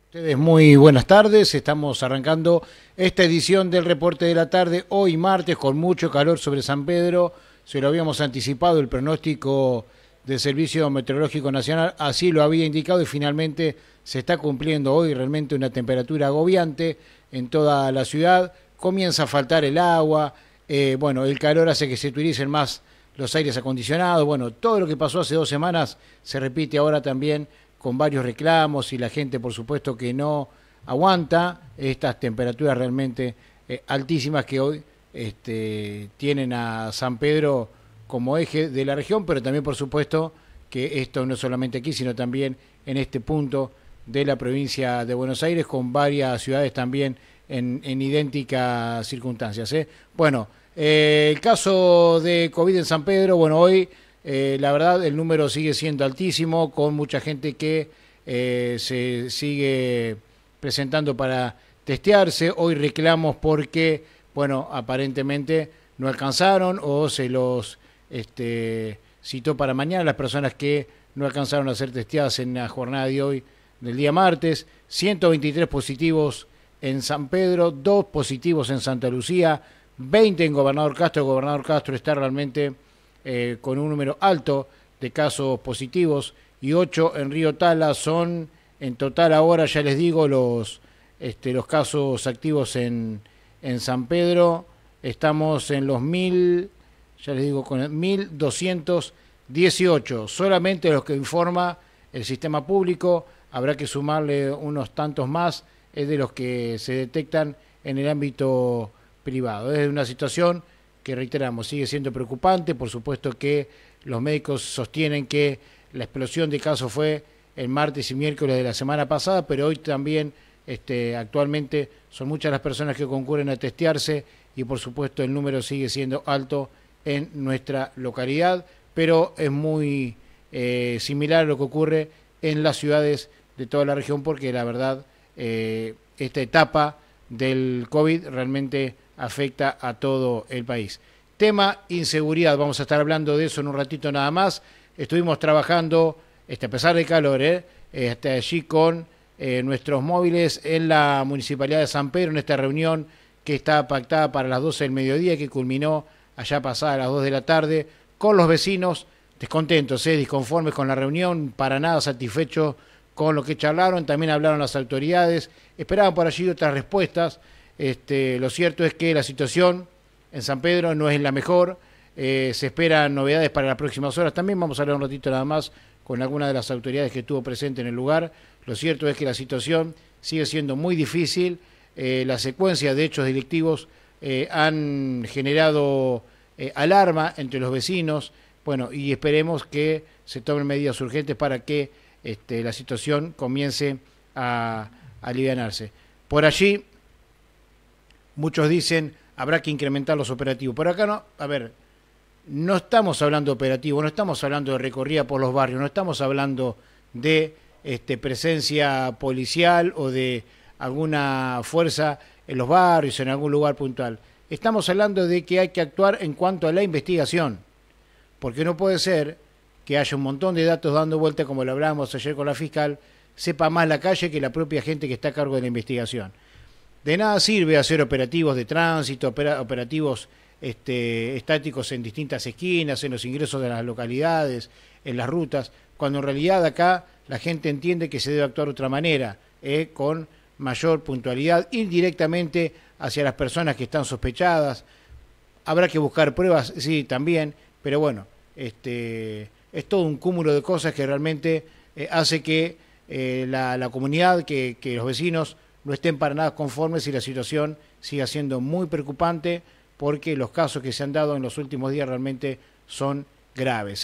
Ustedes muy buenas tardes, estamos arrancando esta edición del Reporte de la Tarde, hoy martes con mucho calor sobre San Pedro, se lo habíamos anticipado, el pronóstico del Servicio Meteorológico Nacional así lo había indicado y finalmente se está cumpliendo hoy realmente una temperatura agobiante en toda la ciudad, comienza a faltar el agua, el calor hace que se utilicen más los aires acondicionados, todo lo que pasó hace 2 semanas se repite ahora también con varios reclamos y la gente, por supuesto, que no aguanta estas temperaturas realmente altísimas que hoy tienen a San Pedro como eje de la región, pero también, por supuesto, que esto no solamente aquí, sino también en este punto de la provincia de Buenos Aires, con varias ciudades también en idénticas circunstancias. El caso de COVID en San Pedro, hoy la verdad, el número sigue siendo altísimo, con mucha gente que se sigue presentando para testearse. Hoy reclamos porque, aparentemente no alcanzaron o se los citó para mañana las personas que no alcanzaron a ser testeadas en la jornada de hoy, del día martes. 123 positivos en San Pedro, 2 positivos en Santa Lucía, 20 en Gobernador Castro. Gobernador Castro está realmente con un número alto de casos positivos y 8 en Río Tala. Son en total ahora, ya les digo, los casos activos en San Pedro. Estamos en los 1000, ya les digo, con 1218. Solamente los que informa el sistema público, habrá que sumarle unos tantos más, es de los que se detectan en el ámbito privado. Es una situación que, reiteramos, sigue siendo preocupante. Por supuesto que los médicos sostienen que la explosión de casos fue el martes y miércoles de la semana pasada, pero hoy también actualmente son muchas las personas que concurren a testearse y por supuesto el número sigue siendo alto en nuestra localidad, pero es muy similar a lo que ocurre en las ciudades de toda la región, porque la verdad esta etapa del COVID realmente afecta a todo el país. Tema inseguridad, vamos a estar hablando de eso en un ratito nada más. Estuvimos trabajando, a pesar del calor, hasta allí con nuestros móviles en la Municipalidad de San Pedro, en esta reunión que está pactada para las 12 del mediodía, que culminó allá pasada las 2 de la tarde, con los vecinos descontentos, disconformes con la reunión, para nada satisfechos con lo que charlaron. También hablaron las autoridades, esperaban por allí otras respuestas. Lo cierto es que la situación en San Pedro no es la mejor, se esperan novedades para las próximas horas. También vamos a hablar un ratito nada más con alguna de las autoridades que estuvo presente en el lugar. Lo cierto es que la situación sigue siendo muy difícil, la secuencia de hechos delictivos han generado alarma entre los vecinos, y esperemos que se tomen medidas urgentes para que la situación comience a alivianarse. Por allí, muchos dicen, habrá que incrementar los operativos. Por acá no, no estamos hablando de operativos, no estamos hablando de recorrida por los barrios, no estamos hablando de presencia policial o de alguna fuerza en los barrios, en algún lugar puntual. Estamos hablando de que hay que actuar en cuanto a la investigación, porque no puede ser que haya un montón de datos dando vuelta, como lo hablábamos ayer con la fiscal, sepa más la calle que la propia gente que está a cargo de la investigación. De nada sirve hacer operativos de tránsito, operativos estáticos en distintas esquinas, en los ingresos de las localidades, en las rutas, cuando en realidad acá la gente entiende que se debe actuar de otra manera, con mayor puntualidad, ir directamente hacia las personas que están sospechadas. Habrá que buscar pruebas, sí, también, pero es todo un cúmulo de cosas que realmente hace que la comunidad, que los vecinos no estén para nada conformes y la situación siga siendo muy preocupante, porque los casos que se han dado en los últimos días realmente son graves.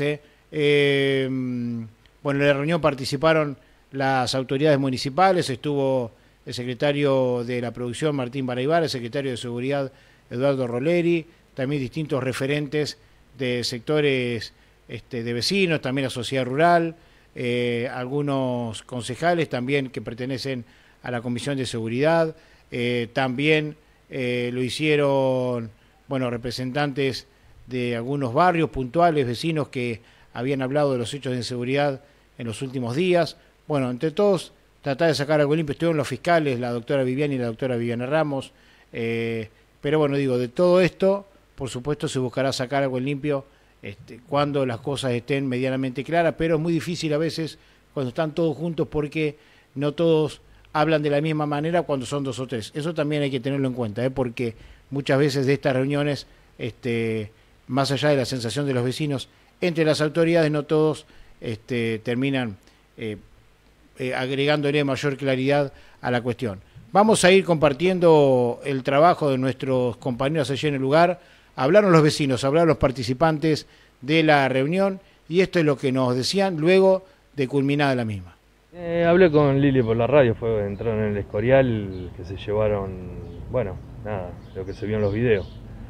En la reunión participaron las autoridades municipales, estuvo el secretario de la Producción, Martín Baraybar, el secretario de Seguridad, Eduardo Roleri, también distintos referentes de sectores de vecinos, también la sociedad rural, algunos concejales también que pertenecen a la Comisión de Seguridad, también lo hicieron representantes de algunos barrios puntuales, vecinos que habían hablado de los hechos de inseguridad en los últimos días. Entre todos tratar de sacar algo limpio. Estuvieron los fiscales, la doctora Viviani y la doctora Viviana Ramos, pero bueno, digo, de todo esto, por supuesto se buscará sacar algo limpio cuando las cosas estén medianamente claras, pero es muy difícil a veces cuando están todos juntos porque no todos hablan de la misma manera cuando son 2 o 3. Eso también hay que tenerlo en cuenta, porque muchas veces de estas reuniones, más allá de la sensación de los vecinos, entre las autoridades no todos terminan agregándole mayor claridad a la cuestión. Vamos a ir compartiendo el trabajo de nuestros compañeros allí en el lugar. Hablaron los vecinos, hablaron los participantes de la reunión y esto es lo que nos decían luego de culminada la misma. Hablé con Lili por la radio, entraron en el Escorial, que se llevaron, bueno, nada, lo que se vio en los videos.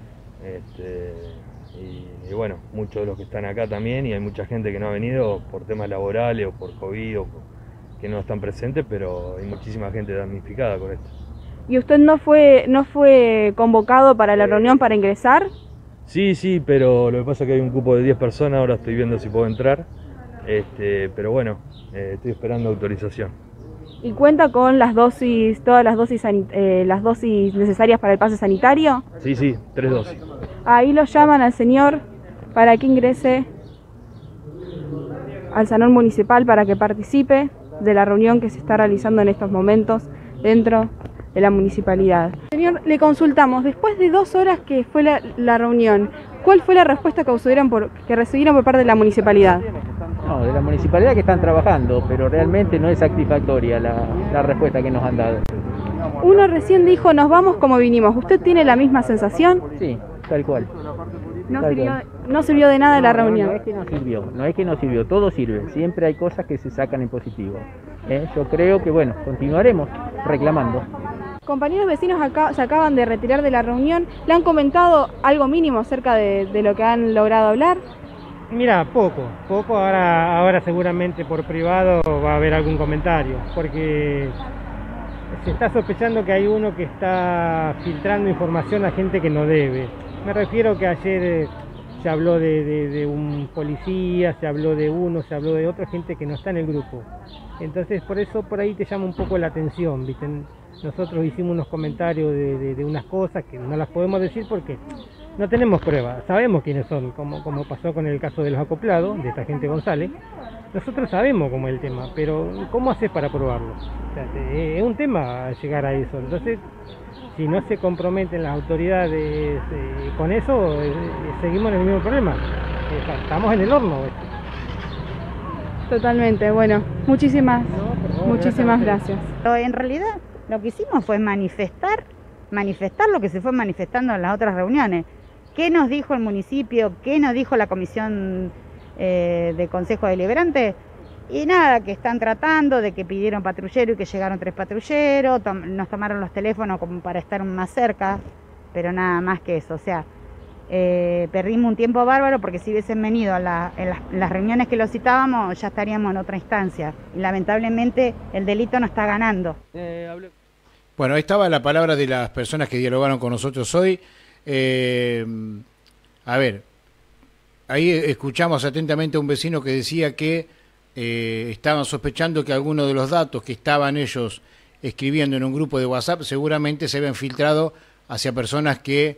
Y bueno, muchos de los que están acá también, y hay mucha gente que no ha venido por temas laborales o por COVID que no están presentes, pero hay muchísima gente damnificada con esto. ¿Y usted no fue convocado para la reunión para ingresar? Sí, pero lo que pasa es que hay un cupo de 10 personas, ahora estoy viendo si puedo entrar, pero bueno, estoy esperando autorización. ¿Y cuenta con las dosis, todas las dosis necesarias para el pase sanitario? Sí, 3 dosis. Ahí lo llaman al señor para que ingrese al salón municipal para que participe de la reunión que se está realizando en estos momentos dentro de la municipalidad. Señor, le consultamos, después de 2 horas que fue la reunión, ¿cuál fue la respuesta que recibieron por parte de la municipalidad? No, de la municipalidad que están trabajando, pero realmente no es satisfactoria la respuesta que nos han dado. Uno recién dijo, nos vamos como vinimos. ¿Usted tiene la misma sensación? Sí, tal cual. No sirvió de nada la reunión. No es que no sirvió, todo sirve. Siempre hay cosas que se sacan en positivo. Yo creo que, bueno, continuaremos reclamando. Compañeros vecinos se acaban de retirar de la reunión. ¿Le han comentado algo mínimo acerca de lo que han logrado hablar? Mira, poco. Ahora seguramente por privado va a haber algún comentario, porque se está sospechando que hay uno que está filtrando información a gente que no debe. Me refiero que ayer se habló de un policía, se habló de uno, se habló de otra gente que no está en el grupo. Entonces por eso por ahí te llama un poco la atención, ¿viste? Nosotros hicimos unos comentarios de unas cosas que no las podemos decir porque no tenemos pruebas, sabemos quiénes son, como pasó con el caso de los acoplados, de esta gente González. Nosotros sabemos cómo es el tema, pero ¿cómo haces para probarlo? O sea, es un tema llegar a eso. Entonces, si no se comprometen las autoridades con eso, seguimos en el mismo problema. Estamos en el horno. Totalmente, bueno, muchísimas gracias. En realidad, lo que hicimos fue manifestar lo que se fue manifestando en las otras reuniones. ¿Qué nos dijo el municipio? ¿Qué nos dijo la comisión de Consejo Deliberante? Y nada, que están tratando de que pidieron patrullero y que llegaron 3 patrulleros, nos tomaron los teléfonos como para estar más cerca, pero nada más que eso. O sea, perdimos un tiempo bárbaro porque si hubiesen venido en las reuniones que lo citábamos ya estaríamos en otra instancia. Y lamentablemente el delito no está ganando. Bueno, ahí estaba la palabra de las personas que dialogaron con nosotros hoy. A ver, ahí escuchamos atentamente a un vecino que decía que estaban sospechando que algunos de los datos que estaban ellos escribiendo en un grupo de WhatsApp seguramente se habían filtrado hacia personas que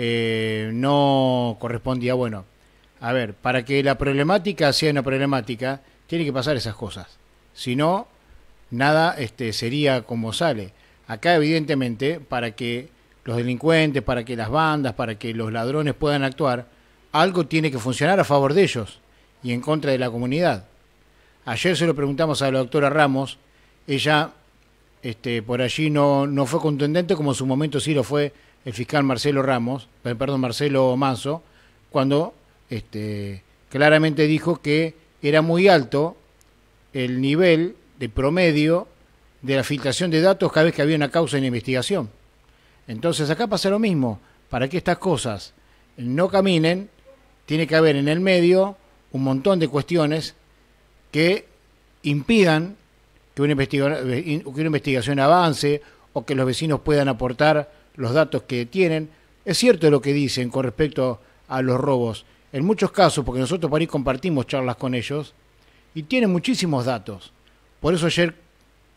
no correspondía. Bueno, a ver, para que la problemática sea una problemática, tiene que pasar esas cosas. Si no, nada sería como sale. Acá, evidentemente, para que los delincuentes, para que las bandas, para que los ladrones puedan actuar, algo tiene que funcionar a favor de ellos y en contra de la comunidad. Ayer se lo preguntamos a la doctora Ramos, ella por allí no fue contundente como en su momento sí lo fue el fiscal Marcelo Manso, cuando claramente dijo que era muy alto el nivel de promedio de la filtración de datos cada vez que había una causa en investigación. Entonces acá pasa lo mismo. Para que estas cosas no caminen, tiene que haber en el medio un montón de cuestiones que impidan que una investigación avance o que los vecinos puedan aportar los datos que tienen. Es cierto lo que dicen con respecto a los robos. En muchos casos, porque nosotros por ahí compartimos charlas con ellos, y tienen muchísimos datos. Por eso ayer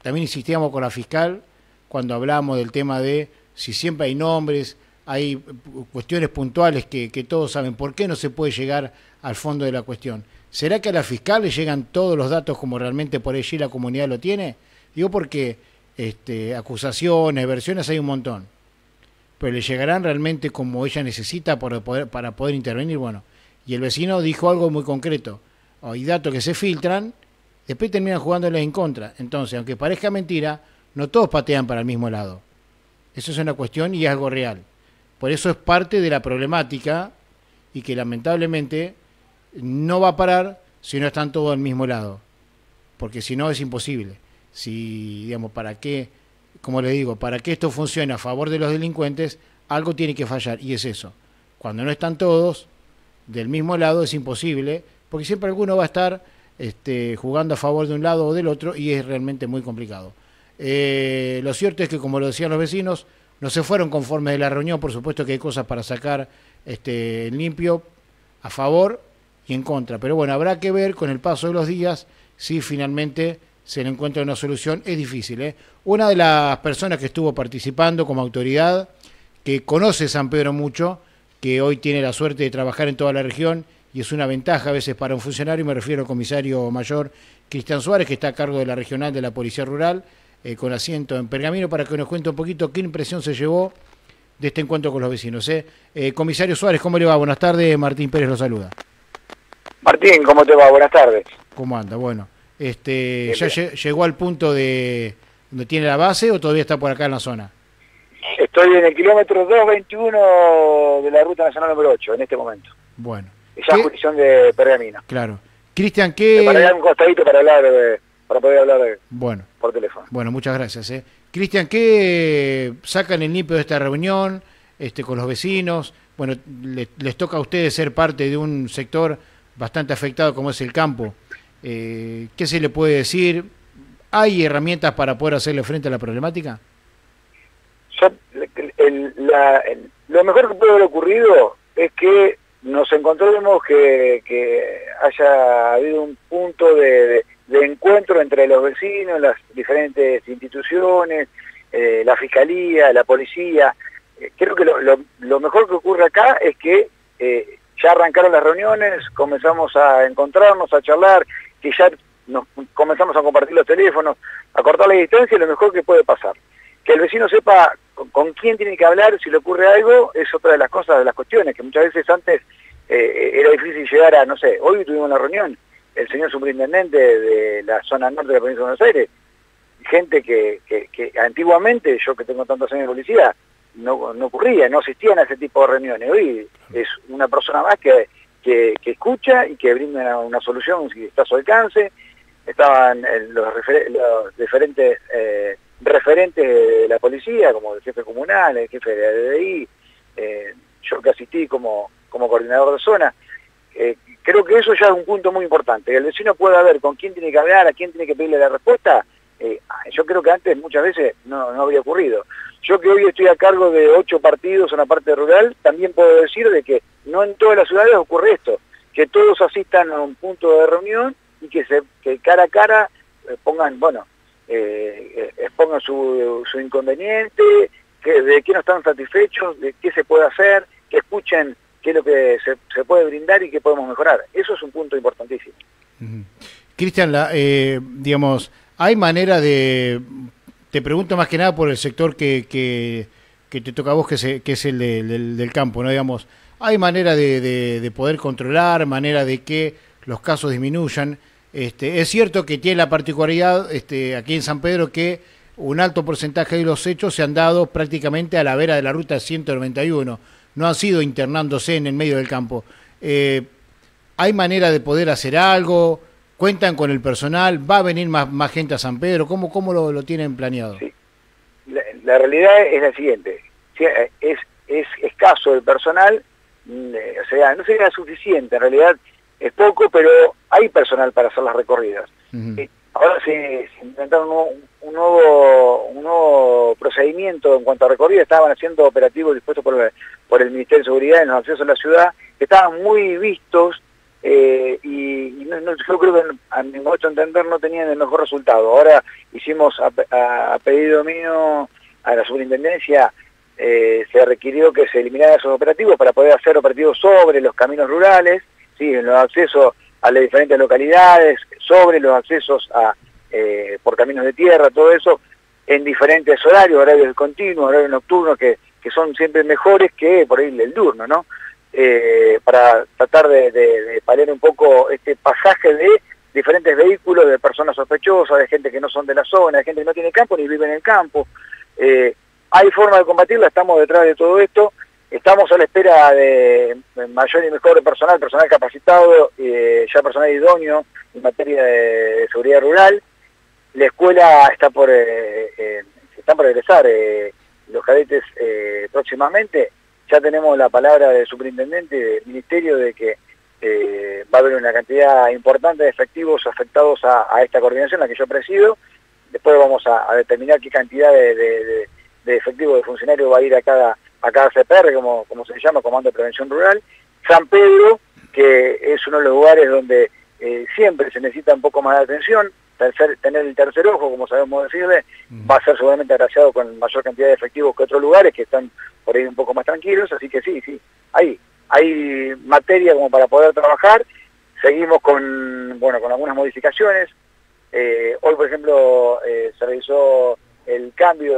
también insistíamos con la fiscal cuando hablábamos del tema de si siempre hay nombres, hay cuestiones puntuales que todos saben. ¿Por qué no se puede llegar al fondo de la cuestión? ¿Será que a la fiscal le llegan todos los datos como realmente por allí la comunidad lo tiene? Digo porque acusaciones, versiones hay un montón, pero le llegarán realmente como ella necesita para poder intervenir. Bueno, y el vecino dijo algo muy concreto: hay datos que se filtran, después terminan jugándoles en contra. Entonces, aunque parezca mentira, no todos patean para el mismo lado. Eso es una cuestión y es algo real. Por eso es parte de la problemática y que lamentablemente no va a parar si no están todos al mismo lado, porque si no es imposible. Si, digamos, para que, como les digo, para que esto funcione a favor de los delincuentes, algo tiene que fallar, y es eso. Cuando no están todos del mismo lado es imposible, porque siempre alguno va a estar jugando a favor de un lado o del otro, y es realmente muy complicado. Lo cierto es que, como lo decían los vecinos, no se fueron conformes de la reunión. Por supuesto que hay cosas para sacar en limpio, a favor y en contra, pero bueno, habrá que ver con el paso de los días si finalmente se le encuentra una solución. Es difícil, ¿eh? Una de las personas que estuvo participando como autoridad, que conoce San Pedro mucho, que hoy tiene la suerte de trabajar en toda la región, y es una ventaja a veces para un funcionario, me refiero al comisario mayor Cristian Suárez, que está a cargo de la regional de la Policía Rural, con asiento en Pergamino, para que nos cuente un poquito qué impresión se llevó de este encuentro con los vecinos. Comisario Suárez, ¿cómo le va? Buenas tardes, Martín Pérez lo saluda. Martín, ¿cómo te va? Buenas tardes. ¿Cómo anda? Bueno, ¿ya llegó al punto de donde tiene la base o todavía está por acá en la zona? Estoy en el kilómetro 221 de la Ruta Nacional número 8 en este momento. Bueno. Esa jurisdicción de Pergamino. Claro. Cristian, ¿qué...? Para dar un costadito para poder hablar por teléfono. Bueno, muchas gracias. Cristian, ¿qué sacan el limpio de esta reunión con los vecinos? Bueno, les toca a ustedes ser parte de un sector bastante afectado como es el campo. ¿Qué se le puede decir? ¿Hay herramientas para poder hacerle frente a la problemática? Lo mejor que puede haber ocurrido es que nos encontremos que haya habido un punto de encuentro entre los vecinos, las diferentes instituciones, la fiscalía, la policía. Creo que lo mejor que ocurre acá es que ya arrancaron las reuniones, comenzamos a encontrarnos, a charlar, que ya nos comenzamos a compartir los teléfonos, a cortar la distancia, y lo mejor que puede pasar. Que el vecino sepa con quién tiene que hablar si le ocurre algo, es otra de las cosas, de las cuestiones, que muchas veces antes era difícil llegar a, no sé, hoy tuvimos una reunión, el señor superintendente de la zona norte de la provincia de Buenos Aires, gente que antiguamente, yo que tengo tantos años de policía, no ocurría, no asistían a ese tipo de reuniones. Hoy es una persona más que escucha y que brinda una solución si está a su alcance. Estaban los diferentes referentes de la policía, como el jefe comunal, el jefe de la DDI, yo que asistí como coordinador de zona. Creo que eso ya es un punto muy importante, que el vecino pueda ver con quién tiene que hablar, a quién tiene que pedirle la respuesta. Yo creo que antes muchas veces no habría ocurrido. Yo que hoy estoy a cargo de 8 partidos en la parte rural, también puedo decir de que no en todas las ciudades ocurre esto, que todos asistan a un punto de reunión y que cara a cara pongan, expongan su inconveniente, de qué no están satisfechos, de qué se puede hacer, que escuchen qué es lo que se puede brindar y qué podemos mejorar. Eso es un punto importantísimo. Cristian, digamos, hay manera de... Te pregunto más que nada por el sector que te toca a vos, que es el del campo, ¿no? Digamos, ¿hay manera de poder controlar, manera de que los casos disminuyan? Es cierto que tiene la particularidad aquí en San Pedro que un alto porcentaje de los hechos se han dado prácticamente a la vera de la ruta 191, no han sido internándose en el medio del campo. ¿Hay manera de poder hacer algo? ¿Cuentan con el personal? ¿Va a venir más gente a San Pedro? ¿Cómo lo tienen planeado? Sí. La realidad es la siguiente. Es escaso el personal, o sea, no sería suficiente, en realidad es poco, pero hay personal para hacer las recorridas. Ahora se inventaron un nuevo procedimiento en cuanto a recorridas. Estaban haciendo operativos dispuestos por el Ministerio de Seguridad en los accesos a la ciudad, que estaban muy vistos yo creo que a mi modo de entender no tenían el mejor resultado. Ahora hicimos a pedido mío a la superintendencia, se requirió que se eliminaran esos operativos para poder hacer operativos sobre los caminos rurales, ¿sí? En los accesos a las diferentes localidades, sobre los accesos por caminos de tierra, todo eso, en diferentes horarios continuos, horarios nocturnos, que son siempre mejores que por ahí el diurno, ¿no? Para tratar de paliar un poco este pasaje de diferentes vehículos, de personas sospechosas, de gente que no son de la zona, de gente que no tiene campo ni vive en el campo. Hay forma de combatirla, estamos detrás de todo esto, estamos a la espera de mayor y mejor personal capacitado, ya personal idóneo en materia de seguridad rural. La escuela están por egresar los cadetes próximamente. Ya tenemos la palabra del superintendente del ministerio de que va a haber una cantidad importante de efectivos afectados a esta coordinación, la que yo presido. Después vamos a determinar qué cantidad de efectivos de funcionarios va a ir a cada CPR, como se llama, Comando de Prevención Rural. San Pedro, que es uno de los lugares donde siempre se necesita un poco más de atención. Tener el tercer ojo, como sabemos decirle, va a ser seguramente agraciado con mayor cantidad de efectivos que otros lugares que están por ahí un poco más tranquilos, así que sí, hay materia como para poder trabajar. Seguimos con algunas modificaciones. Hoy, por ejemplo, se realizó el cambio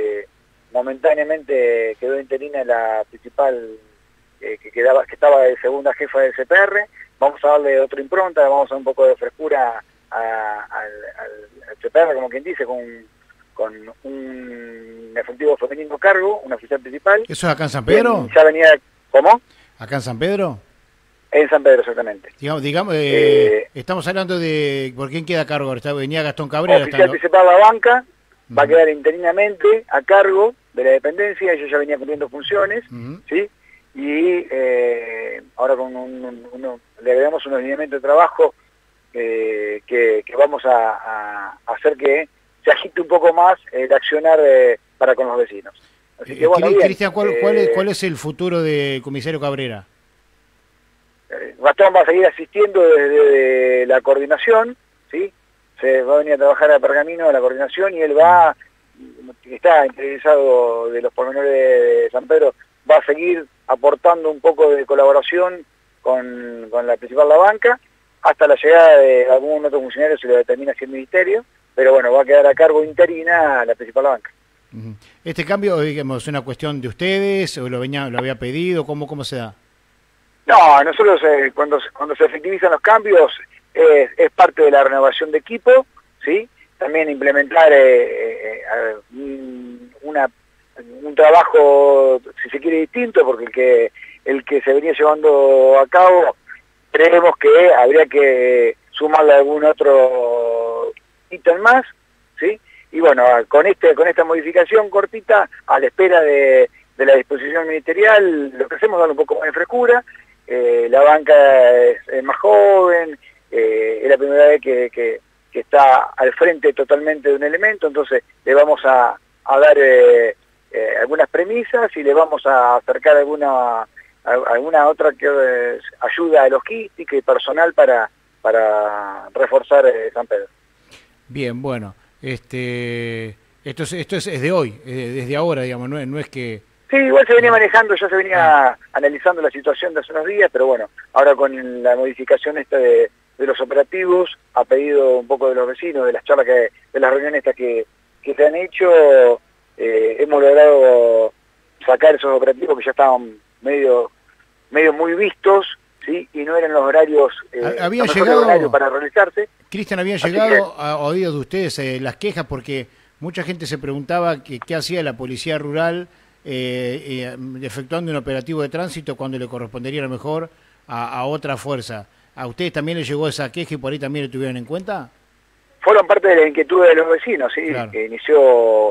momentáneamente quedó interina la principal que estaba de segunda jefa del CPR. Vamos a darle otra impronta, vamos a dar un poco de frescura al CPR, como quien dice, con un efectivo femenino a cargo, un oficial principal. ¿Eso es acá en San Pedro? Ya venía, ¿cómo? ¿Acá en San Pedro? En San Pedro, exactamente. Digamos, estamos hablando de por quién queda a cargo. Venía Gastón Cabrera. Oficial principal de la banca, va a quedar interinamente a cargo de la dependencia. Ella ya venía cumpliendo funciones, ¿sí? Y ahora le agregamos unos lineamientos de trabajo que vamos a hacer que se agite un poco más el accionar para con los vecinos. Así que, bueno, Cristian, ¿cuál es el futuro del comisario Cabrera? Gastón va a seguir asistiendo desde la coordinación, ¿sí? Se va a venir a trabajar a Pergamino a la coordinación y él está interesado de los pormenores de San Pedro, va a seguir aportando un poco de colaboración con la principal la banca, hasta la llegada de algún otro funcionario se lo determina si el ministerio, pero bueno, va a quedar a cargo interina la principal la banca. ¿Este cambio, digamos, es una cuestión de ustedes o lo había pedido? ¿Cómo se da? No, nosotros cuando se efectivizan los cambios es parte de la renovación de equipo, ¿sí? También implementar un trabajo, si se quiere, distinto, porque el que se venía llevando a cabo, creemos que habría que sumarle algún otro ítem más, ¿sí? Y bueno, con esta modificación cortita, a la espera de la disposición ministerial, lo que hacemos es darle un poco más de frescura. La banca es más joven, es la primera vez que está al frente totalmente de un elemento, entonces le vamos a dar algunas premisas y le vamos a acercar alguna otra ayuda logística y personal para reforzar San Pedro. Bien, bueno, esto es de hoy, desde ahora, digamos, no es que... Sí, igual se venía manejando, ya se venía analizando la situación de hace unos días, pero bueno, ahora con la modificación esta de los operativos, a pedido un poco de los vecinos, de las charlas de las reuniones estas que se han hecho, hemos logrado sacar esos operativos que ya estaban medio muy vistos, ¿sí? Y no eran los horarios, horarios para realizarse. Cristian, habían llegado a oídos de ustedes las quejas porque mucha gente se preguntaba qué hacía la policía rural efectuando un operativo de tránsito cuando le correspondería a lo mejor a otra fuerza. ¿A ustedes también les llegó esa queja y por ahí también lo tuvieron en cuenta? Fueron parte de la inquietud de los vecinos, ¿sí? Claro. Que inició,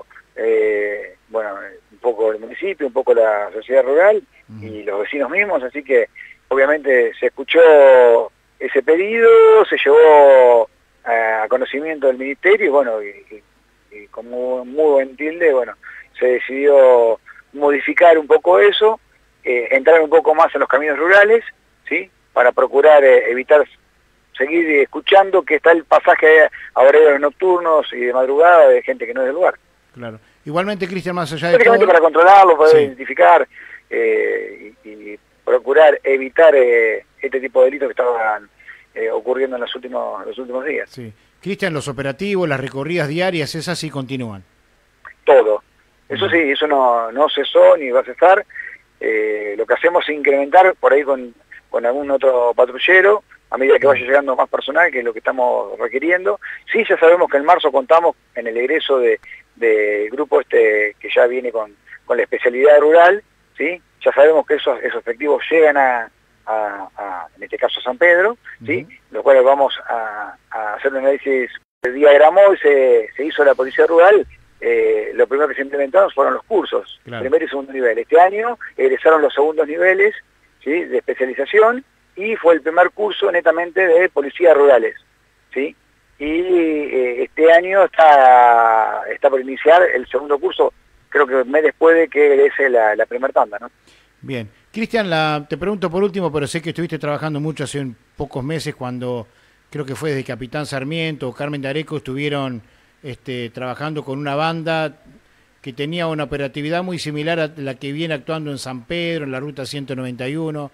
un poco el municipio, un poco la sociedad rural y los vecinos mismos, así que obviamente se escuchó ese pedido, se llevó a conocimiento del ministerio y bueno, y como muy buen tilde, se decidió modificar un poco eso, entrar un poco más en los caminos rurales, ¿sí? para procurar evitar seguir escuchando que está el pasaje a horarios nocturnos y de madrugada de gente que no es del lugar. Claro. Igualmente, Cristian, más allá de básicamente todo... para controlarlo, poder Sí. identificar y procurar evitar este tipo de delitos que estaban ocurriendo en los últimos días. Sí. Cristian, los operativos, las recorridas diarias, esas sí continúan. Todo. Eso sí, eso no cesó ni va a cesar. Lo que hacemos es incrementar por ahí con algún otro patrullero a medida que vaya llegando más personal, que es lo que estamos requiriendo. Sí, ya sabemos que en marzo contamos en el egreso del grupo que ya viene con la especialidad rural, ¿sí? Ya sabemos que esos efectivos llegan en este caso a San Pedro, ¿sí? Los cuales vamos a hacer un análisis diagramó y se hizo la policía rural. Lo primero que se implementaron fueron los cursos, claro. Primero y segundo nivel. Este año egresaron los segundos niveles, ¿sí? De especialización, y fue el primer curso netamente de policías rurales, ¿sí? Y este año está por iniciar el segundo curso, creo que un mes después de que egrese la primera tanda, ¿no? Bien. Cristian, te pregunto por último, pero sé que estuviste trabajando mucho hace pocos meses cuando, creo que fue desde Capitán Sarmiento o Carmen de Areco, estuvieron trabajando con una banda que tenía una operatividad muy similar a la que viene actuando en San Pedro, en la ruta 191.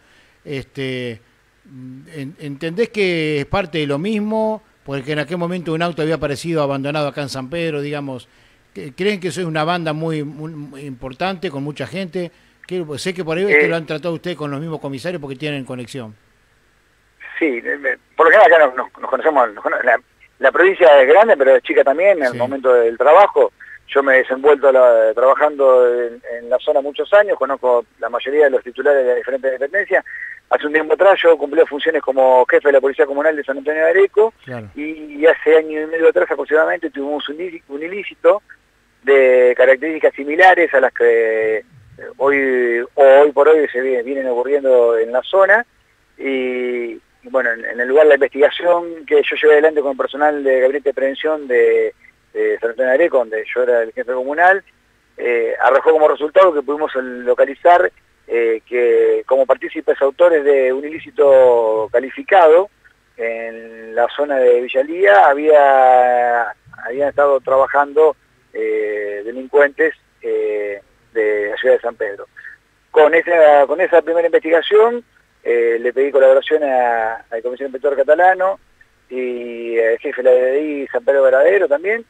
¿Entendés que es parte de lo mismo? Porque en aquel momento un auto había aparecido abandonado acá en San Pedro, digamos. ¿Creen que eso es una banda muy importante, con mucha gente? Sé que por ahí lo han tratado ustedes con los mismos comisarios porque tienen conexión. Sí, por lo general acá nos conocemos, la provincia es grande, pero es chica también. En el momento del trabajo, yo me he desenvuelto trabajando en la zona muchos años, conozco la mayoría de los titulares de las diferentes dependencias. Hace un tiempo atrás yo cumplí funciones como jefe de la Policía Comunal de San Antonio de Areco, claro. Y hace año y medio atrás aproximadamente tuvimos un ilícito de características similares a las que hoy por hoy se vienen ocurriendo en la zona. Y bueno, en el lugar de la investigación que yo llevé adelante con el personal de Gabinete de Prevención de San Antonio de Areco, donde yo era el jefe comunal, arrojó como resultado que pudimos localizar que como partícipes autores de un ilícito calificado en la zona de Villalía habían estado trabajando delincuentes de la ciudad de San Pedro. Con esa primera investigación le pedí colaboración al Comisión Inspector Catalano y al jefe de la DDI San Pedro Veradero también,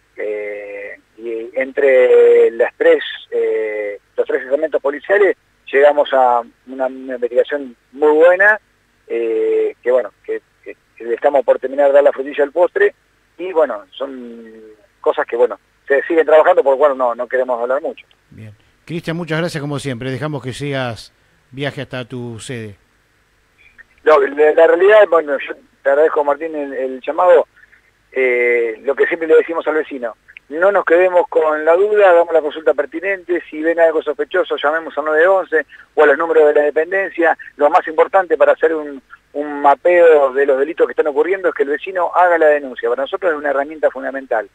y entre los tres estamentos policiales llegamos a una investigación muy buena, que le estamos por terminar de dar la frutilla al postre, y bueno, son cosas que se siguen trabajando, por lo cual no queremos hablar mucho. Bien. Cristian, muchas gracias como siempre, dejamos que sigas viaje hasta tu sede. No, la realidad, yo te agradezco, Martín, el llamado. Lo que siempre le decimos al vecino, no nos quedemos con la duda, hagamos la consulta pertinente, si ven algo sospechoso llamemos al 911 o a los números de la dependencia. Lo más importante para hacer un mapeo de los delitos que están ocurriendo es que el vecino haga la denuncia. Para nosotros es una herramienta fundamental.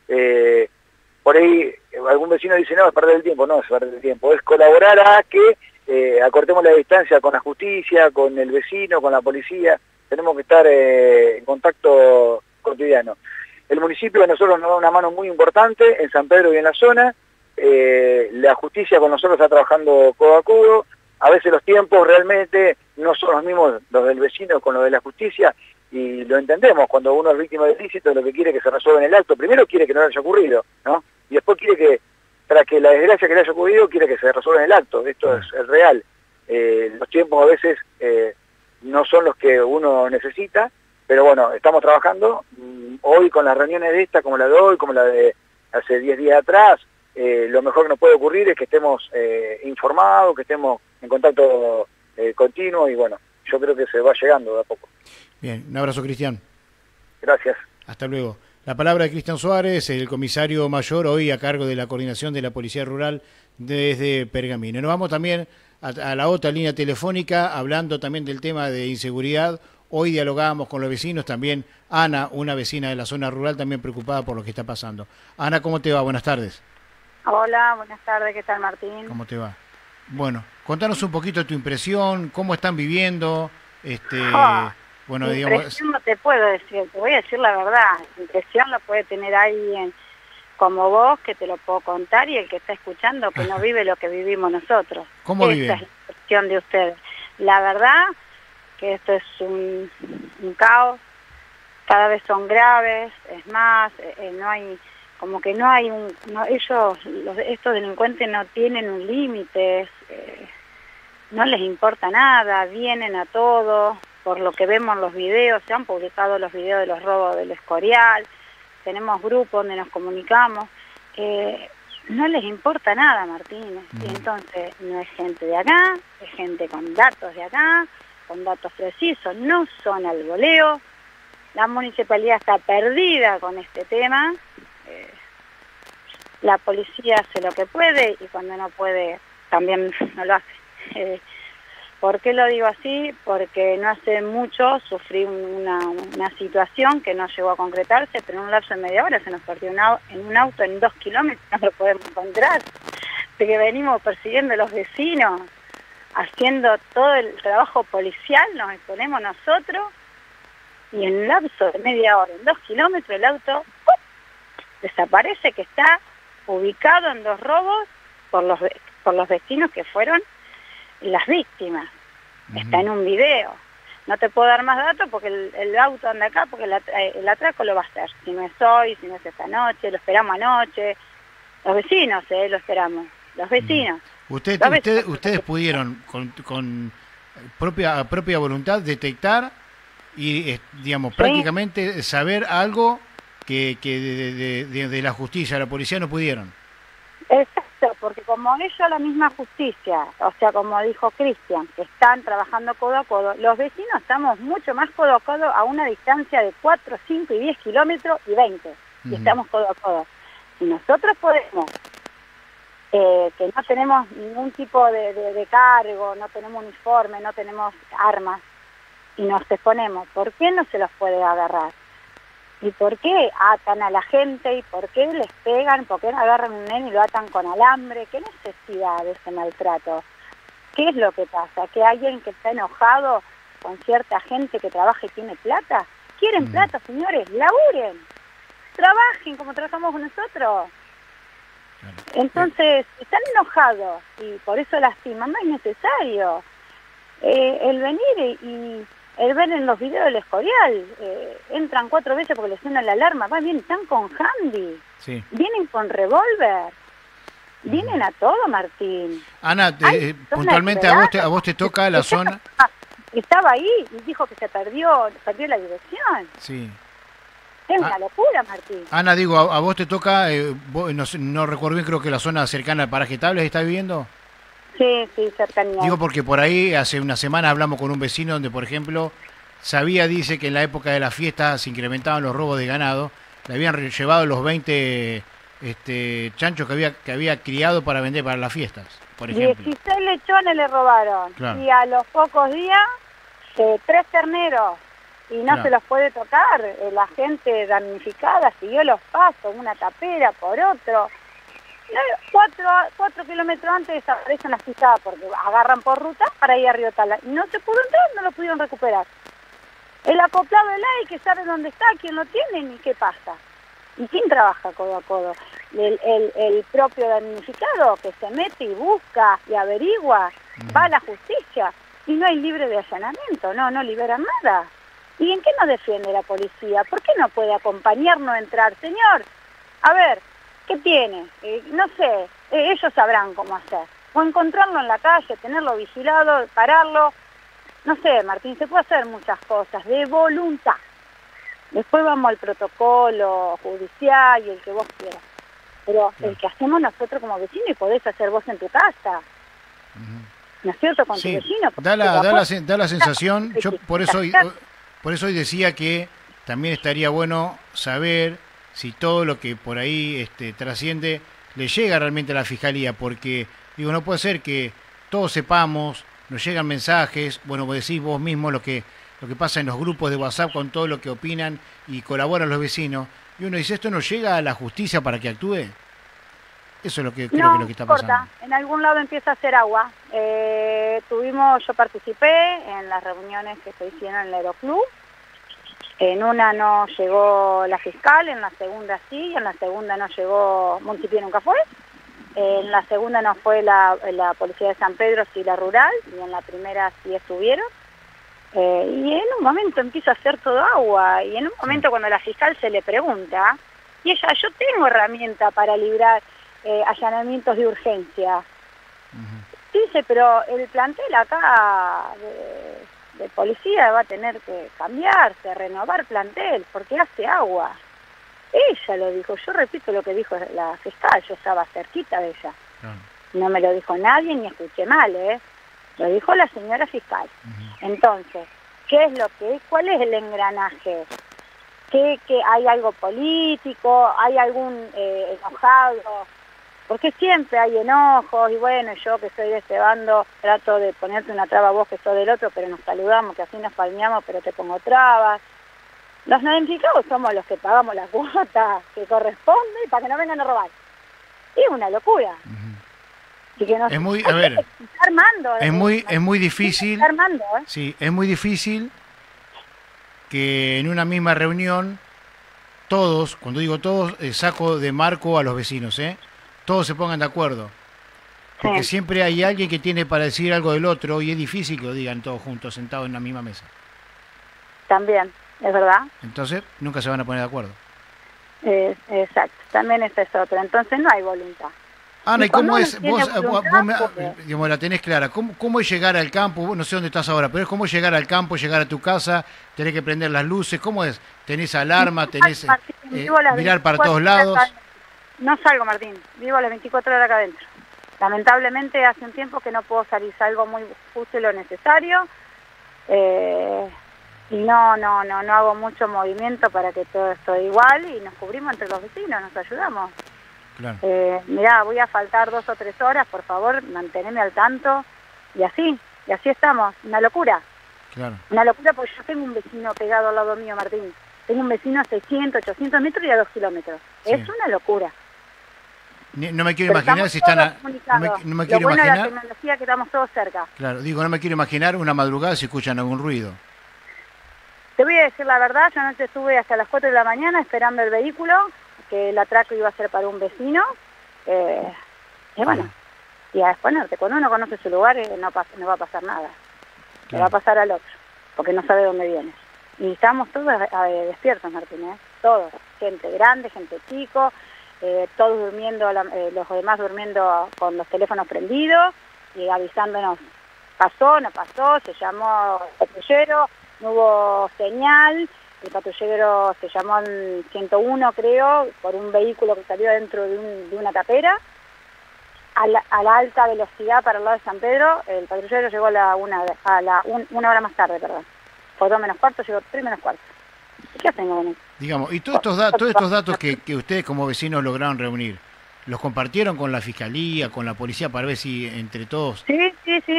Por ahí algún vecino dice, no, es perder el tiempo. No es perder el tiempo, es colaborar a que acortemos la distancia con la justicia, con el vecino, con la policía. Tenemos que estar en contacto cotidiano. El municipio a nosotros nos da una mano muy importante en San Pedro y en la zona. La justicia con nosotros está trabajando codo a codo. A veces los tiempos realmente no son los mismos los del vecino con los de la justicia, y lo entendemos. Cuando uno es víctima de ilícito, lo que quiere es que se resuelva en el acto. Primero quiere que no le haya ocurrido, ¿no? Y después quiere que, tras que la desgracia que le haya ocurrido, quiere que se resuelva en el acto. Esto es real. Los tiempos a veces no son los que uno necesita, pero bueno, estamos trabajando. Hoy con las reuniones de esta, como la de hoy, como la de hace 10 días atrás, lo mejor que nos puede ocurrir es que estemos informados, que estemos en contacto continuo, y bueno, yo creo que se va llegando de a poco. Bien, un abrazo, Cristian. Gracias. Hasta luego. La palabra de Cristian Suárez, el comisario mayor, hoy a cargo de la coordinación de la Policía Rural desde Pergamino. Nos vamos también a la otra línea telefónica, hablando también del tema de inseguridad. Hoy dialogábamos con los vecinos, también Ana, una vecina de la zona rural, también preocupada por lo que está pasando. Ana, ¿cómo te va? Buenas tardes. Hola, buenas tardes, ¿qué tal, Martín? ¿Cómo te va? Bueno, contanos un poquito tu impresión, cómo están viviendo Ah, bueno, digamos... impresión no te puedo decir, te voy a decir la verdad. Impresión la puede tener alguien como vos, que te lo puedo contar, y el que está escuchando, que no vive lo que vivimos nosotros. ¿Cómo Esa viven? es la impresión de ustedes. La verdad que esto es un caos, cada vez son graves, es más, no hay, como que no hay un, no, estos delincuentes no tienen un límite, no les importa nada, vienen a todo, por lo que vemos en los videos, se han publicado los videos de los robos del Escorial, tenemos grupos donde nos comunicamos, no les importa nada, Martín, y entonces no es gente de acá, es gente con datos de acá, con datos precisos, no son al voleo. La municipalidad está perdida con este tema, la policía hace lo que puede y cuando no puede también no lo hace. ¿Por qué lo digo así? Porque no hace mucho sufrí una situación que no llegó a concretarse, pero en un lapso de media hora se nos perdió en un auto en 2 kilómetros, no lo podemos encontrar, de que venimos persiguiendo a los vecinos, haciendo todo el trabajo policial, nos exponemos nosotros, y en un lapso de media hora, en 2 kilómetros, el auto desaparece, que está ubicado en 2 robos por los vecinos que fueron las víctimas. Está en un video. No te puedo dar más datos porque el auto anda acá, porque el atraco lo va a hacer. Si no es hoy, si no es esta noche, lo esperamos anoche. Los vecinos, lo esperamos. Los vecinos. Ustedes pudieron con propia voluntad detectar y, digamos, prácticamente saber algo que de la justicia, la policía no pudieron. Exacto, porque como ellos, la misma justicia, o sea, como dijo Cristian, que están trabajando codo a codo, los vecinos estamos mucho más codo a codo a una distancia de 4, 5 y 10 kilómetros y 20, y estamos codo a codo. Si nosotros podemos, que no tenemos ningún tipo de cargo, no tenemos uniforme, no tenemos armas, y nos exponemos, ¿por qué no se los puede agarrar? ¿Y por qué atan a la gente? ¿Y por qué les pegan? ¿Por qué no agarran a un nene y lo atan con alambre? ¿Qué necesidad de ese maltrato? ¿Qué es lo que pasa? ¿Que alguien que está enojado con cierta gente que trabaja y tiene plata? ¿Quieren plata, señores? ¡Laburen! ¡Trabajen como trabajamos nosotros! Entonces, están enojados y por eso lastiman. No es necesario. El venir y el ver en los videos del Escorial, entran 4 veces porque les suena la alarma, bien, están con handy, vienen con revólver, vienen a todo, Martín. Ana, puntualmente a vos te toca la zona... Estaba ahí y dijo que se perdió la dirección. Sí. Es una locura, Martín. Ana, digo, a vos te toca, no recuerdo bien, creo que la zona cercana al paraje Tables, ¿está viviendo? Sí, cercanía. Digo porque por ahí hace una semana hablamos con un vecino donde, por ejemplo, dice que en la época de la fiesta se incrementaban los robos de ganado, le habían llevado los 20 chanchos que había criado para vender para las fiestas, por ejemplo. 16 lechones le robaron, claro. Y a los pocos días 3 terneros, y no claro. Se los puede tocar, la gente damnificada siguió los pasos, una tapera por otro. 4 kilómetros antes desaparecen las pisadas porque agarran por ruta para ir a Río Tala. No se pudo entrar, no lo pudieron recuperar. El acoplado del AE que sabe dónde está, quién lo tiene ni qué pasa. ¿Y quién trabaja codo a codo? El propio damnificado que se mete y busca y averigua, va a la justicia y no hay libre de allanamiento, no liberan nada. ¿Y en qué nos defiende la policía? ¿Por qué no puede acompañarnos a entrar? Señor, a ver, ¿qué tiene? No sé, ellos sabrán cómo hacer. O encontrarlo en la calle, tenerlo vigilado, pararlo. No sé, Martín, se puede hacer muchas cosas de voluntad. Después vamos al protocolo judicial y el que vos quieras. Pero el que hacemos nosotros como vecinos y podés hacer vos en tu casa. ¿No es cierto? Con tu vecino. Da la sensación, yo por eso hoy decía que también estaría bueno saber si todo lo que por ahí trasciende le llega realmente a la Fiscalía, porque digo, no puede ser que todos sepamos, nos llegan mensajes, bueno, vos decís vos mismo lo que pasa en los grupos de WhatsApp con todo lo que opinan y colaboran los vecinos, y uno dice, ¿esto no llega a la justicia para que actúe? Eso es lo que creo que es lo que está pasando. Corta, en algún lado empieza a hacer agua. Yo participé en las reuniones que se hicieron en el Aeroclub. En una no llegó la fiscal, en la segunda sí, en la segunda no llegó, Municipio nunca fue. En la segunda no fue la policía de San Pedro, sí la rural, y en la primera sí estuvieron. Y en un momento empieza a hacer todo agua, y en un momento cuando la fiscal se le pregunta, y ella, yo tengo herramienta para librar allanamientos de urgencia. Dice, pero el plantel acá de policía va a tener que cambiarse, renovar plantel, porque hace agua. Ella lo dijo, yo repito lo que dijo la fiscal, yo estaba cerquita de ella. No me lo dijo nadie ni escuché mal, lo dijo la señora fiscal. Entonces, ¿qué es cuál es el engranaje? ¿Que hay algo político? ¿Hay algún enojado? Porque siempre hay enojos, y bueno, yo que soy de este bando trato de ponerte una traba a vos que sos del otro, pero nos saludamos, que así nos palmeamos, pero te pongo trabas. Los no identificados somos los que pagamos la cuota que corresponde para que no vengan a robar. Y es una locura. Y que es muy, a ver, armando, es muy difícil. Sí, es muy difícil que en una misma reunión todos, cuando digo todos, saco de marco a los vecinos, todos se pongan de acuerdo. Porque siempre hay alguien que tiene para decir algo del otro y es difícil que lo digan todos juntos, sentados en la misma mesa. También, es verdad. Entonces, nunca se van a poner de acuerdo. Exacto, también es eso otro. Entonces no hay voluntad. Ana, ¿y cómo es? Vos digamos, la tenés clara. ¿Cómo es llegar al campo? Vos no sé dónde estás ahora, pero es cómo llegar al campo, llegar a tu casa, tenés que prender las luces. ¿Cómo es? ¿Tenés alarma? ¿Tenés mirar para todos lados? No salgo, Martín. Vivo las 24 horas acá adentro. Lamentablemente hace un tiempo que no puedo salir, salgo muy justo y lo necesario. Y no hago mucho movimiento para que todo esté igual y nos cubrimos entre los vecinos, nos ayudamos. Claro. Mirá, voy a faltar 2 o 3 horas, por favor, manteneme al tanto. Y así estamos. Una locura. Claro. Una locura porque yo tengo un vecino pegado al lado mío, Martín. Tengo un vecino a 600, 800 metros y a 2 kilómetros. Sí. Es una locura. No me quiero imaginar si están... No me quiero imaginar... la tecnología que estamos todos cerca. Claro, digo, no me quiero imaginar una madrugada si escuchan algún ruido. Te voy a decir la verdad, yo anoche estuve hasta las 4 de la mañana esperando el vehículo, que el atraco iba a ser para un vecino. Y bueno, y a exponerte. Cuando uno conoce su lugar no va a pasar nada. Claro. Le va a pasar al otro, porque no sabe dónde viene. Y estamos todos despiertos, Martín, todos. Gente grande, gente chico, todos durmiendo, los demás durmiendo con los teléfonos prendidos y avisándonos, pasó, no pasó, se llamó el patrullero, no hubo señal, el patrullero se llamó al 101 creo, por un vehículo que salió dentro de una tapera, a la alta velocidad para el lado de San Pedro. El patrullero llegó a una hora más tarde, perdón, por 2 menos cuarto, llegó 3 menos cuarto. ¿Qué hacemos con eso? Digamos, y todos estos datos que ustedes como vecinos lograron reunir, ¿los compartieron con la fiscalía, con la policía para ver si entre todos? Sí,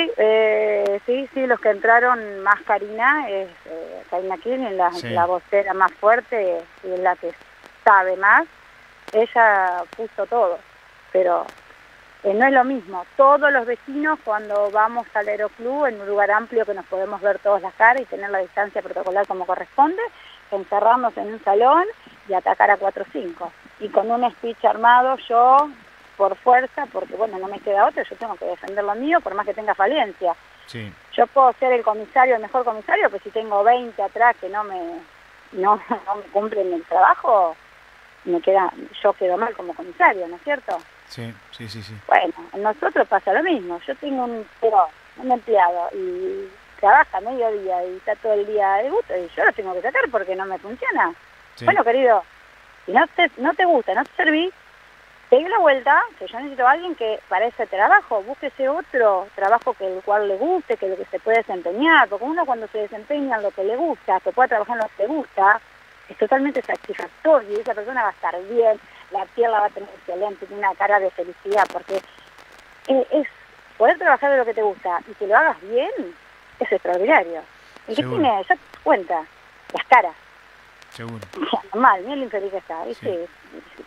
los que entraron más Karina, es Karina Kirchner, la vocera más fuerte y la que sabe más, ella puso todo, pero no es lo mismo. Todos los vecinos cuando vamos al Aeroclub, en un lugar amplio que nos podemos ver todas las caras y tener la distancia protocolar como corresponde, encerrarnos en un salón y atacar a 4 o 5. Y con un speech armado yo, por fuerza, porque bueno, no me queda otra, yo tengo que defender lo mío por más que tenga falencia. Sí. Yo puedo ser el comisario, el mejor comisario, pero si tengo 20 atrás que no me cumplen el trabajo, yo quedo mal como comisario, ¿no es cierto? Sí. Bueno, en nosotros pasa lo mismo. Yo tengo un empleado y trabaja a mediodía y está todo el día de gusto y yo lo tengo que sacar porque no me funciona. Sí. Bueno, querido, si no te gusta, no te servís, pegue la vuelta, que yo necesito a alguien que para ese trabajo, búsquese otro trabajo que el cual le guste, que lo que se puede desempeñar, porque uno cuando se desempeña en lo que le gusta, que pueda trabajar en lo que le gusta, es totalmente satisfactorio y esa persona va a estar bien, la piel la va a tener excelente, tiene una cara de felicidad, porque es poder trabajar de lo que te gusta y que lo hagas bien, es extraordinario. ¿Y qué tiene? Ya te das cuenta, las caras. Seguro. Normal, bien lo infeliz que está, ¿viste? Sí.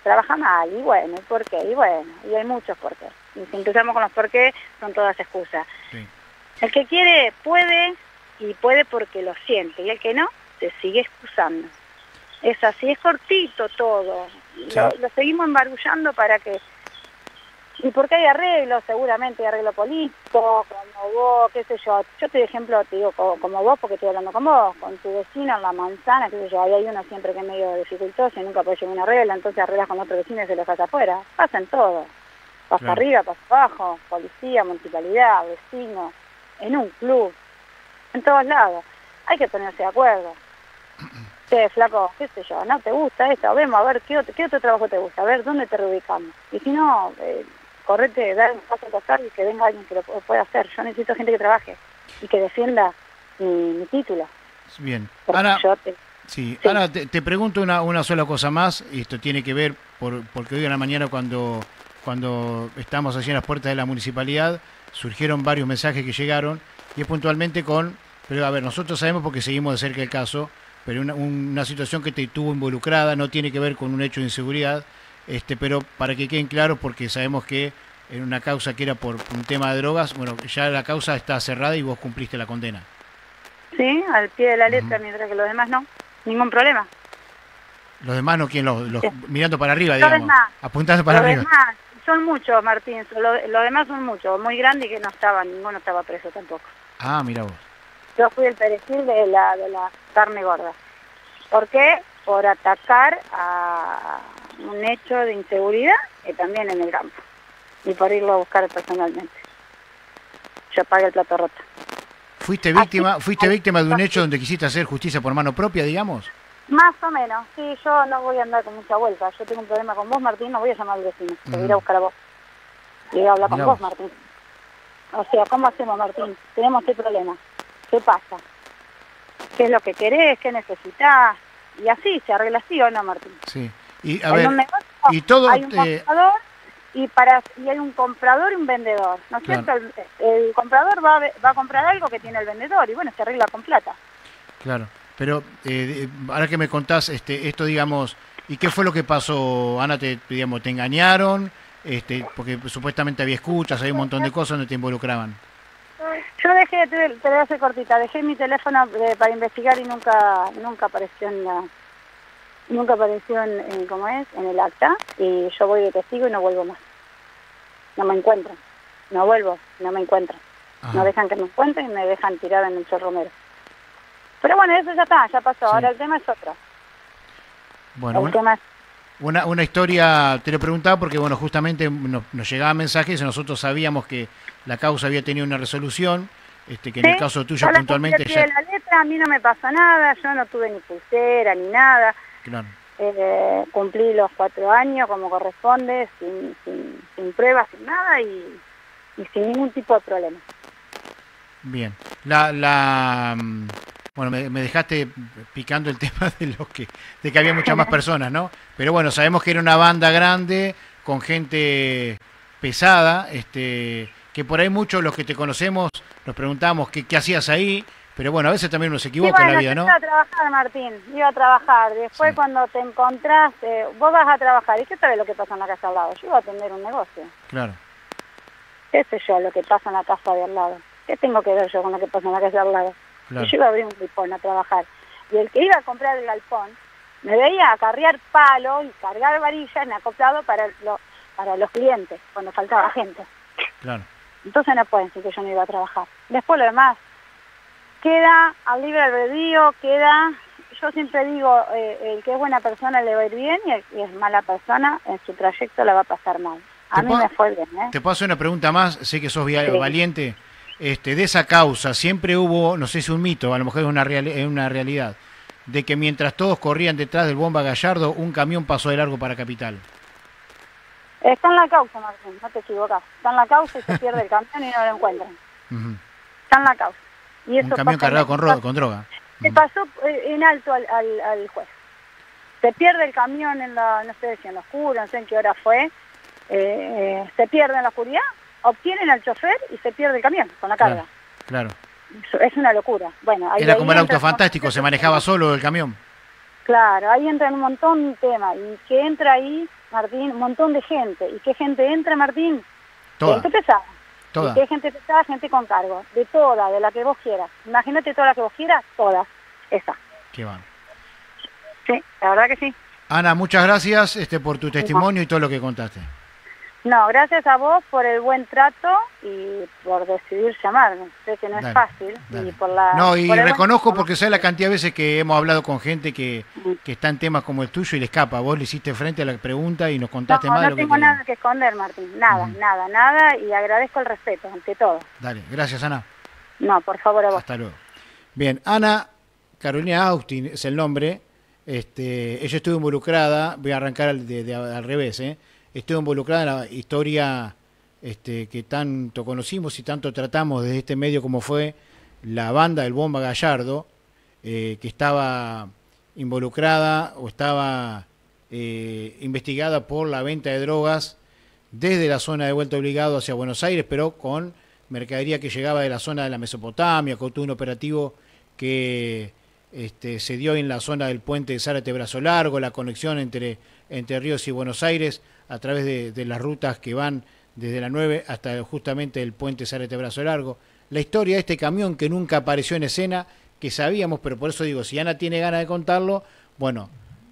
trabaja mal, y bueno, ¿y por qué? Y bueno, y hay muchos por qué. Y si empezamos con los por qué, son todas excusas. Sí. El que quiere, puede, y puede porque lo siente, y el que no, se sigue excusando. Es así, es cortito todo. Sí. Lo seguimos embarullando para que... Y porque hay arreglos, seguramente hay arreglo político, como vos, qué sé yo. Yo te ejemplo, te digo como vos, porque estoy hablando con vos, con tu vecino en La Manzana, qué sé yo. Ahí hay uno siempre que es medio dificultoso y nunca puede llevar una regla, entonces arreglas con otro vecino y se lo dejas afuera. Pasa en todo. Pasa Claro. arriba, pasa abajo, policía, municipalidad, vecino, en un club, en todos lados. Hay que ponerse de acuerdo. Che, flaco, qué sé yo, ¿no te gusta esto? Vemos a ver qué otro trabajo te gusta, a ver dónde te reubicamos. Y si no, correte, dar un paso al costado y que venga alguien que lo pueda hacer. Yo necesito gente que trabaje y que defienda mi título. Bien. Porque Ana, yo sí. Sí. Ana, te pregunto una sola cosa más, y esto tiene que ver, porque hoy en la mañana cuando estamos allí en las puertas de la municipalidad, surgieron varios mensajes que llegaron, y es puntualmente pero a ver, nosotros sabemos porque seguimos de cerca el caso, pero una situación que te tuvo involucrada, no tiene que ver con un hecho de inseguridad, pero para que queden claros, porque sabemos que en una causa que era por un tema de drogas, bueno, ya la causa está cerrada y vos cumpliste la condena. Sí, al pie de la letra, mientras que los demás no. Ningún problema. Los demás no, ¿quién? Sí. Mirando para arriba, Los digamos, demás. apuntando para Los arriba. demás son muchos, Martín. Los demás son muchos, muy grandes y que ninguno estaba preso tampoco. Ah, mira vos. Yo fui el perejil de la carne gorda. ¿Por qué? Por atacar a un hecho de inseguridad y también en el campo. Y por irlo a buscar personalmente. Yo pagué el plato roto. ¿Fuiste víctima de un hecho donde quisiste hacer justicia por mano propia, digamos? Más o menos. Sí, yo no voy a andar con mucha vuelta. Yo tengo un problema con vos, Martín, no voy a llamar al vecino. Te voy a ir a buscar a vos. Y voy a hablar con Mirá vos, vos. Martín. O sea, ¿cómo hacemos, Martín? Tenemos este problema. ¿Qué pasa? ¿Qué es lo que querés? ¿Qué necesitás? Y así, se arregla así o no, Martín. Sí. Y a En ver, un negocio y todo hay un comprador y hay un comprador y un vendedor, ¿no es Claro. cierto? El comprador va a comprar algo que tiene el vendedor y bueno, se arregla con plata. claro. Pero ahora que me contás esto, digamos, ¿y qué fue lo que pasó, Ana? ¿Te engañaron? Porque supuestamente había escuchas, había un montón de cosas donde te involucraban. Yo dejé, te voy a hacer cortita, dejé mi teléfono para investigar y nunca apareció ¿cómo es? En el acta, y yo voy de testigo y no vuelvo más. No me encuentran, no vuelvo, no me encuentran. Ajá. No dejan que me encuentren y me dejan tirada en el Chorromero. Pero bueno, eso ya está, ya pasó. Sí. Ahora el tema es otro. Bueno, El tema es... una historia, te lo preguntaba porque, bueno, justamente nos llegaban mensajes y nosotros sabíamos que la causa había tenido una resolución, que en el caso tuyo yo la puntualmente cumplí al pie ya... de la letra, a mí no me pasó nada, yo no tuve ni pulsera ni nada. Claro. Cumplí los 4 años como corresponde, sin pruebas, sin nada y sin ningún tipo de problema. Bien. Bueno, me dejaste picando el tema de que había muchas más personas, ¿no? Pero bueno, sabemos que era una banda grande, con gente pesada, que por ahí muchos los que te conocemos nos preguntamos qué hacías ahí, pero bueno, a veces también uno se equivoca en la vida, yo ¿no? iba a trabajar, Martín, iba a trabajar. Después Sí. cuando te encontrás, vos vas a trabajar. ¿Y qué sabes lo que pasa en la casa al lado? Yo iba a atender un negocio. Claro, ¿Qué sé yo lo que pasa en la casa de al lado? ¿Qué tengo que ver yo con lo que pasa en la casa de al lado? claro. Y yo iba a abrir un galpón a trabajar. Y el que iba a comprar el galpón me veía acarrear palo y cargar varillas en acoplado para los clientes, cuando faltaba gente. Claro. Entonces no pueden decir que yo no iba a trabajar. Después lo demás queda al libre albedrío, yo siempre digo, el que es buena persona le va a ir bien y el que es mala persona en su trayecto la va a pasar mal. A mí me fue bien, ¿eh? Te puedo hacer una pregunta más, sé que sos Sí. valiente. De esa causa siempre hubo, no sé si un mito, a lo mejor es una realidad, de que mientras todos corrían detrás del Bomba Gallardo, un camión pasó de largo para Capital. Está en la causa, Martín, no te equivocás. Está en la causa y se pierde el camión y no lo encuentran. Ujú. Está en la causa. Y Un eso camión pasa cargado en- con droga. Se pasó en alto al juez. Se pierde el camión no sé si en lo oscuro, no sé en qué hora fue. Se pierde en la oscuridad, obtienen al chofer y se pierde el camión con la carga. Claro. Es una locura. Bueno, Era como el entra auto fantástico, se manejaba solo el camión. Claro, ahí entra un montón de temas y que entra ahí Martín, un montón de gente. ¿Y qué gente entra, Martín? Toda. Gente pesada. Toda. ¿Y qué gente pesada? Gente con cargo. De toda, de la que vos quieras. Imagínate toda la que vos quieras, todas. Esa. Qué van. Sí, la verdad que sí. Ana, muchas gracias por tu testimonio y todo lo que contaste. No, gracias a vos por el buen trato y por decidir llamarme. Sé que no Dale, es fácil. dale. Y por la, No, y por el buen reconozco trato. porque sé la cantidad de veces que hemos hablado con gente que está en temas como el tuyo y le escapa. Vos le hiciste frente a la pregunta y nos contaste más de No lo que tengo queríamos. nada que esconder, Martín. Nada, nada. Y agradezco el respeto ante todo. Dale, gracias, Ana. No, por favor, a vos. Hasta luego. Bien, Ana Carolina Austin es el nombre. Ella estuvo involucrada, voy a arrancar al revés, estuvo involucrada en la historia que tanto conocimos y tanto tratamos desde este medio como fue la banda del Bomba Gallardo, que estaba involucrada o estaba investigada por la venta de drogas desde la zona de Vuelta Obligado hacia Buenos Aires, pero con mercadería que llegaba de la zona de la Mesopotamia, con todo un operativo que se dio en la zona del puente de Zárate Brazo Largo, la conexión entre Ríos y Buenos Aires a través de las rutas que van desde la 9 hasta justamente el puente Zárate Brazo Largo. La historia de este camión que nunca apareció en escena, que sabíamos, pero por eso digo, si Ana tiene ganas de contarlo, bueno,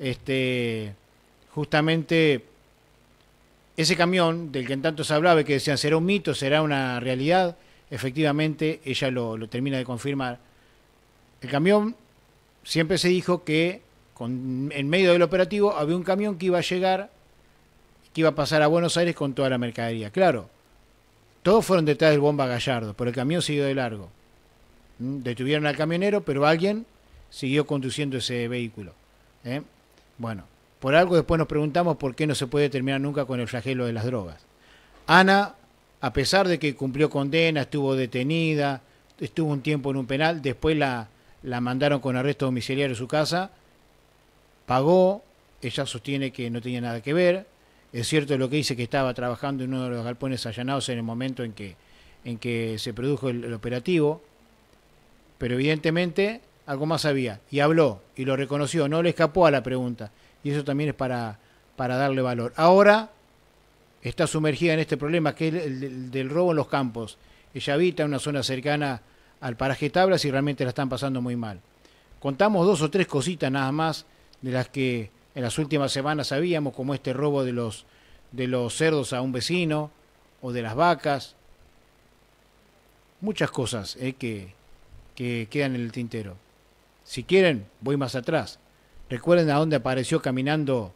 justamente ese camión del que en tanto se hablaba y que decían será un mito, será una realidad, efectivamente ella lo termina de confirmar. El camión, siempre se dijo que en medio del operativo había un camión que iba a llegar, que iba a pasar a Buenos Aires con toda la mercadería. Claro, todos fueron detrás del Bomba Gallardo, pero el camión siguió de largo. Detuvieron al camionero, pero alguien siguió conduciendo ese vehículo. Bueno, por algo después nos preguntamos por qué no se puede terminar nunca con el flagelo de las drogas. Ana, a pesar de que cumplió condena, estuvo detenida, estuvo un tiempo en un penal, después la mandaron con arresto domiciliario a su casa, pagó, ella sostiene que no tenía nada que ver, es cierto lo que dice que estaba trabajando en uno de los galpones allanados en el momento en que se produjo el operativo, pero evidentemente algo más había, y habló, y lo reconoció, no le escapó a la pregunta, y eso también es para darle valor. Ahora está sumergida en este problema que es el del robo en los campos. Ella habita en una zona cercana al paraje Tablas y realmente la están pasando muy mal. Contamos 2 o 3 cositas nada más de las que en las últimas semanas sabíamos, como este robo de los cerdos a un vecino o de las vacas. Muchas cosas que quedan en el tintero. Si quieren, voy más atrás. Recuerden a dónde apareció caminando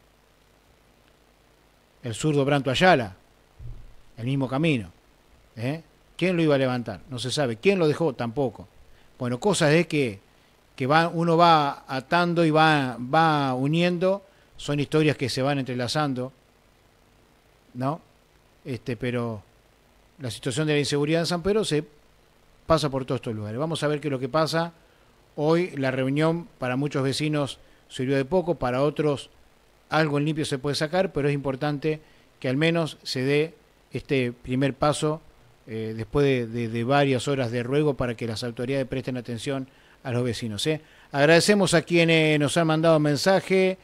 el zurdo Branto Ayala, el mismo camino. ¿Quién lo iba a levantar? No se sabe. ¿Quién lo dejó? Tampoco. Bueno, cosas de que uno va atando y va uniendo, son historias que se van entrelazando, ¿no? Pero la situación de la inseguridad en San Pedro se pasa por todos estos lugares. Vamos a ver qué es lo que pasa. Hoy la reunión para muchos vecinos sirvió de poco, para otros algo en limpio se puede sacar, pero es importante que al menos se dé este primer paso después de varias horas de ruego para que las autoridades presten atención a los vecinos. Agradecemos a quienes nos han mandado mensaje.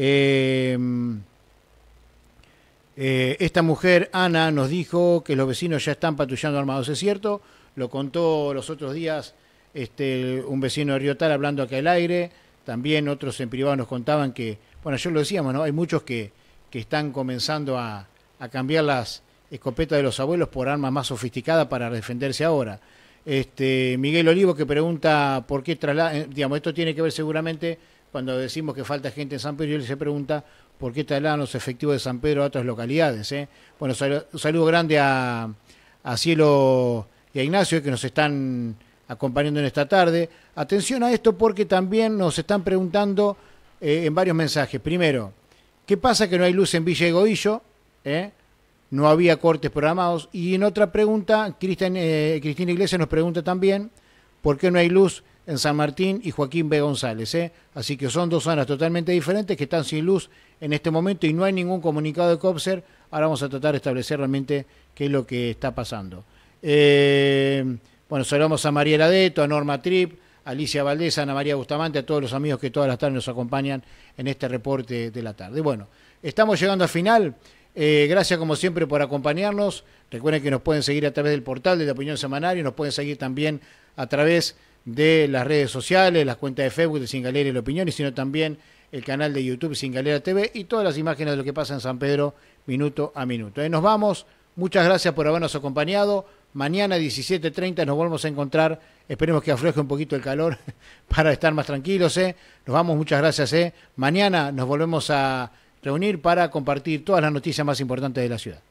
Esta mujer, Ana, nos dijo que los vecinos ya están patrullando armados. ¿Es cierto? Lo contó los otros días un vecino de Río Tal hablando acá al aire. También otros en privado nos contaban que, bueno, yo lo decíamos, ¿no? Hay muchos que están comenzando a cambiar las escopetas de los abuelos por armas más sofisticadas para defenderse ahora. Miguel Olivo que pregunta por qué trasladan, digamos, esto tiene que ver seguramente cuando decimos que falta gente en San Pedro, y él se pregunta por qué trasladan los efectivos de San Pedro a otras localidades. Bueno, un saludo grande a Cielo y a Ignacio que nos están acompañando en esta tarde. Atención a esto porque también nos están preguntando en varios mensajes. Primero, ¿qué pasa que no hay luz en Villa Egoillo? No había cortes programados. Y en otra pregunta, Cristina Iglesias nos pregunta también por qué no hay luz en San Martín y Joaquín B. González. Así que son 2 zonas totalmente diferentes que están sin luz en este momento y no hay ningún comunicado de COPSER. Ahora vamos a tratar de establecer realmente qué es lo que está pasando. Bueno, saludamos a María Ladeto, a Norma Tripp, a Alicia Valdés, a Ana María Bustamante, a todos los amigos que todas las tardes nos acompañan en este reporte de la tarde. Bueno, estamos llegando al final. Gracias como siempre por acompañarnos. Recuerden que nos pueden seguir a través del portal de La Opinión Semanario, nos pueden seguir también a través de las redes sociales, las cuentas de Facebook de Sin Galera y La Opinión, y sino también el canal de YouTube Sin Galera TV y todas las imágenes de lo que pasa en San Pedro minuto a minuto. Nos vamos, muchas gracias por habernos acompañado. Mañana 17:30 nos volvemos a encontrar, esperemos que afloje un poquito el calor para estar más tranquilos. Nos vamos, muchas gracias. Mañana nos volvemos a reunir para compartir todas las noticias más importantes de la ciudad.